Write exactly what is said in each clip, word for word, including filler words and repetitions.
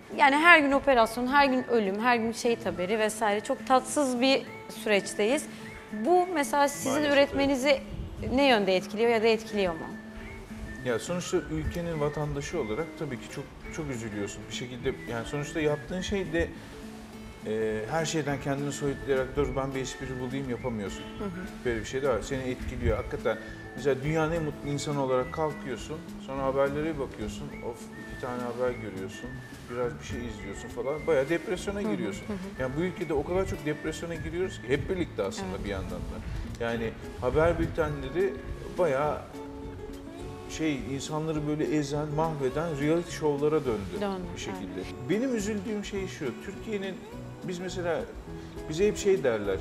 Yani her gün operasyon, her gün ölüm, her gün şehit haberi vesaire. Çok tatsız bir süreçteyiz. Bu mesela sizin Maalesef üretmenizi ne yönde etkiliyor ya da etkiliyor mu? Ya sonuçta ülkenin vatandaşı olarak tabii ki çok çok üzülüyorsun bir şekilde. Yani sonuçta yaptığın şey de e, her şeyden kendini soyutlayarak dur ben bir espri bulayım yapamıyorsun. Hı hı. Böyle bir şey de var. Seni etkiliyor hakikaten. Mesela dünyanın en mutlu insanı olarak kalkıyorsun. Sonra haberlere bakıyorsun. Of iki tane haber görüyorsun. Biraz bir şey izliyorsun falan. Bayağı depresyona giriyorsun. Hı hı. Yani bu ülkede o kadar çok depresyona giriyoruz ki hep birlikte aslında evet. bir yandan da. Yani haber bültenleri bayağı şey insanları böyle ezen, mahveden reality show'lara döndü, döndü bir şekilde. Evet. Benim üzüldüğüm şey şu, Türkiye'nin, biz mesela, bize hep şey derler,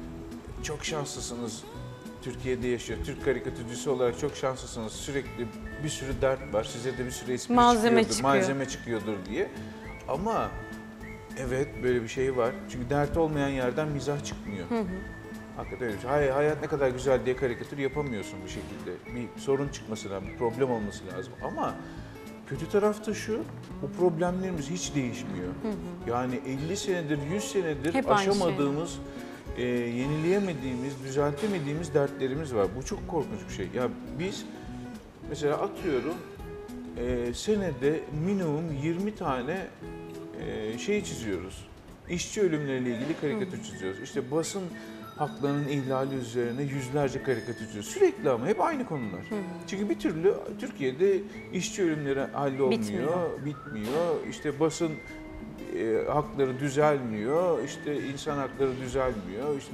çok şanslısınız, Türkiye'de yaşıyor, Türk karikatürcüsü olarak çok şanslısınız, sürekli bir sürü dert var, size de bir sürü espri malzeme çıkıyordur, çıkıyor. malzeme çıkıyordur diye. Ama evet böyle bir şey var, çünkü dert olmayan yerden mizah çıkmıyor. Hı hı. Hakikaten öyle. Hayır, hayat ne kadar güzel diye karikatür yapamıyorsun bir şekilde. Bir sorun çıkması lazım, bir problem olması lazım. Ama kötü taraf da şu, o problemlerimiz hiç değişmiyor. Hı hı. Yani elli senedir, yüz senedir hep aşamadığımız, e, yenileyemediğimiz, düzeltemediğimiz dertlerimiz var. Bu çok korkunç bir şey. Ya biz mesela atıyorum e, senede minimum yirmi tane e, şey çiziyoruz. İşçi ölümleriyle ilgili karikatür hı. çiziyoruz. İşte basın haklarının ihlali üzerine yüzlerce karikatür çiziyoruz. Sürekli ama hep aynı konular. Hı hı. Çünkü bir türlü Türkiye'de işçi ölümleri hallolmuyor, bitmiyor. bitmiyor. İşte basın e, hakları düzelmiyor, işte insan hakları düzelmiyor. İşte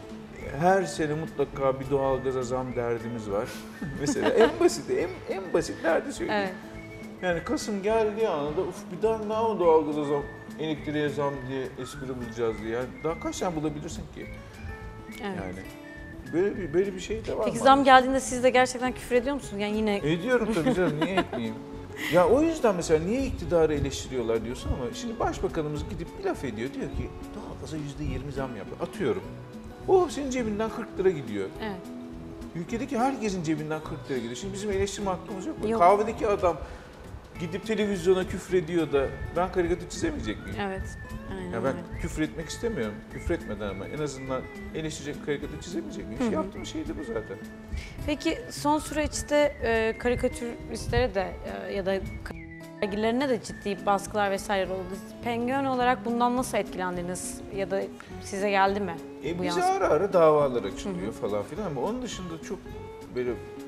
her sene mutlaka bir doğalgaza zam derdimiz var. Mesela en basit, en, en basit derdi söyleyeyim. Evet. Yani Kasım geldiği anda uf bir daha daha mı doğalgaza zam, elektriğe zam diye espri bulacağız diye. Yani daha kaç tane bulabilirsin ki? Evet. Yani böyle bir böyle bir şey de var. Peki zam geldiğinde siz de gerçekten küfür ediyor musunuz? Yani yine ediyorum tabii canım, niye etmeyeyim? Ya o yüzden mesela niye iktidarı eleştiriyorlar diyorsun ama şimdi başbakanımız gidip bir laf ediyor, diyor ki doğalgaza yüzde yirmi zam yaptı. Atıyorum. O senin cebinden kırk lira gidiyor. Evet. Ülkedeki herkesin cebinden kırk lira gidiyor. Şimdi bizim eleştirme hakkımız yok mu? Yok. Kahvedeki adam gidip televizyona küfrediyor da ben karikatür çizemeyecek miyim? Evet. Aynen ya ben öyle. küfür etmek istemiyorum. Küfür etmeden ama en azından eleştirecek karikatür çizemeyecek miyim? İşte yaptığım şey de bu zaten. Peki son süreçte e, karikatüristlere de e, ya da dergilerine de ciddi baskılar vesaire oldu. Penguen olarak bundan nasıl etkilendiniz ya da size geldi mi? E, bu bize yansıma? ara ara davalar açılıyor falan filan ama onun dışında çok böyle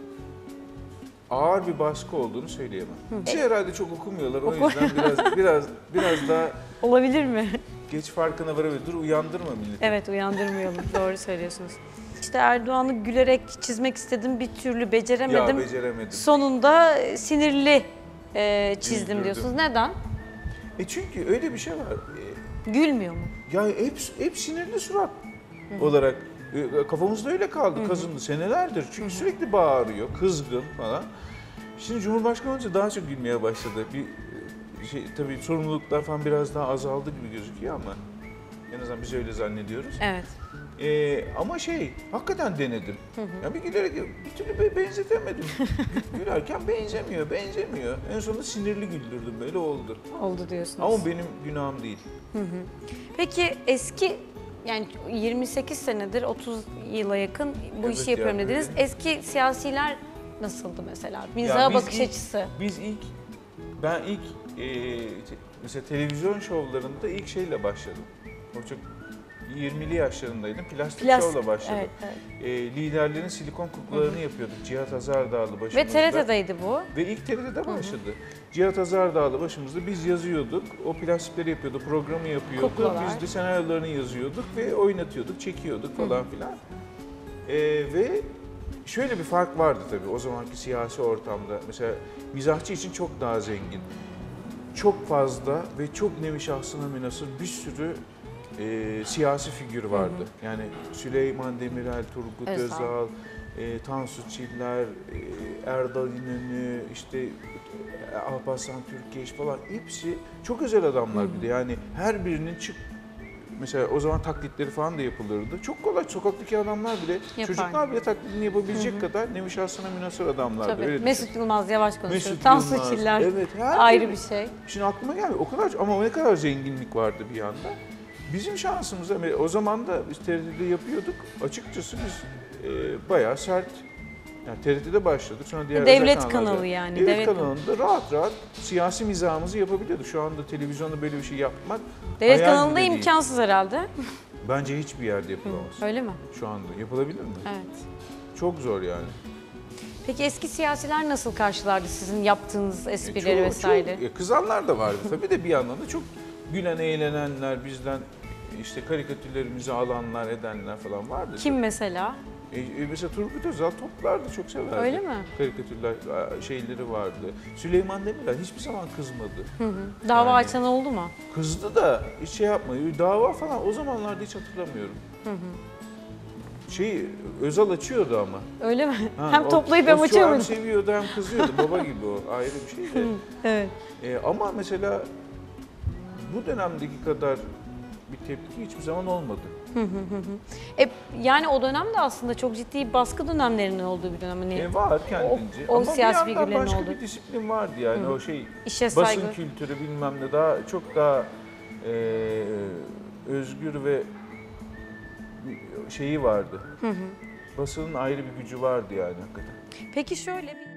ağır bir baskı olduğunu söyleyemem. Bizi herhalde çok okumuyorlar, o yüzden biraz biraz biraz daha olabilir mi? Geç farkına varabilir. Dur uyandırma milleti. Evet, uyandırmayalım. Doğru söylüyorsunuz. İşte Erdoğan'ı gülerek çizmek istedim, bir türlü beceremedim. Ya beceremedim. Sonunda sinirli e, çizdim Üzüldüm. diyorsunuz. Neden? E çünkü öyle bir şey var. E, Gülmüyor mu? Ya hep hep sinirli surat Hı-hı. olarak kafamızda öyle kaldı, Hı-hı. kazındı senelerdir. Çünkü Hı-hı. sürekli bağırıyor, kızgın falan. Şimdi Cumhurbaşkanı olunca daha çok gülmeye başladı. Bir şey, tabii sorumluluklar falan biraz daha azaldı gibi gözüküyor ama en azından biz öyle zannediyoruz. Evet. Ee, ama şey, hakikaten denedim. Hı hı. Ya bir gülerek bir türlü benzetemedim. Gülerken benzemiyor, benzemiyor. En sonunda sinirli güldürdüm, böyle oldu. Oldu diyorsunuz. Ama benim günahım değil. Hı hı. Peki eski, yani yirmi sekiz senedir, otuz yıla yakın bu evet, işi yapıyorum yani, dediniz. Öyle. Eski siyasiler nasıldı mesela? Mizaha bakış ilk, açısı. Biz ilk, ben ilk e, mesela televizyon şovlarında ilk şeyle başladım. O çok yirmili yaşlarındaydım. Plastik Plastik, şovla başladım. Evet, evet. E, liderlerin silikon kuklalarını Hı-hı. yapıyorduk. Cihat Azardağlı başımızda. Ve T R T'deydi bu. Ve ilk T R T'de başladı. Hı-hı. Cihat Azardağlı başımızda. Biz yazıyorduk. O plastikleri yapıyordu, programı yapıyordu. Kuklalar. Biz de senaryolarını yazıyorduk ve oynatıyorduk, çekiyorduk falan Hı-hı. filan. E, ve şöyle bir fark vardı tabii o zamanki siyasi ortamda. Mesela mizahçı için çok daha zengin. Çok fazla ve çok nevi şahsına münhasır bir sürü E, siyasi figür vardı. Hı hı. Yani Süleyman Demirel, Turgut Özal, Özal e, Tansu Çiller, e, Erdal İnönü, işte e, Alparslan Türkeş falan hepsi çok özel adamlar Hı hı. bir de. Yani her birinin çık mesela o zaman taklitleri falan da yapılırdı. Çok kolay, sokaktaki adamlar bile, Yapar. çocuklar bile taklidini yapabilecek kadar Nevi Şahsına münhasır adamlardı. Tabii. Öyle düşün. Mesut Yılmaz yavaş konuşuyor. Mesut Tansu Yılmaz, Çiller evet, her ayrı biri. bir şey. Şimdi aklıma gelmiyor. O kadar, ama ne kadar zenginlik vardı bir yanda. Bizim şansımıza, o zaman da biz T R T'de yapıyorduk. Açıkçası biz e, bayağı sert, yani T R T'de başladık. Sonra diğer Devlet özel kanallarda- kanalı yani, Devlet, devlet kanalında rahat rahat siyasi mizahımızı yapabiliyorduk. Şu anda televizyonda böyle bir şey yapmak Devlet hayal kanalında bile değil. imkansız herhalde. Bence hiçbir yerde yapılamaz. Öyle mi? Şu anda yapılabilir mi? Evet. Çok zor yani. Peki eski siyasiler nasıl karşılardı sizin yaptığınız E, esprileri çoğu- vesaire? çoğu- e, kızanlar da vardı tabii de bir yandan da çok gülen, eğlenenler, bizden işte karikatürlerimizi alanlar, edenler falan vardı. Kim mesela? E, e, mesela Turgut Özal toplardı, çok severdi. Öyle mi? Karikatürler a, şeyleri vardı. Süleyman Demirel hiçbir zaman kızmadı. Hı hı. Dava Yani- açan oldu mu? Kızdı da hiç şey yapmadı. Dava falan o zamanlarda hiç hatırlamıyorum. Hı hı. Şey, Özal açıyordu ama. Öyle mi? Ha, hem o- toplayıp o hem şu açıyor an muydu? seviyordu hem kızıyordu. Baba gibi o, ayrı bir şey de. Evet. E, ama mesela bu dönemdeki kadar bir tepki hiçbir zaman olmadı. E, yani o dönemde aslında çok ciddi baskı dönemlerinin olduğu bir dönem. Hani E, var kendince. o ama siyasi bir yandan figürlerin başka olduğu. bir disiplin vardı yani o şey işe basın saygı. kültürü bilmem ne daha çok daha e, özgür ve şeyi vardı. Basının ayrı bir gücü vardı yani hakikaten. Peki şöyle bir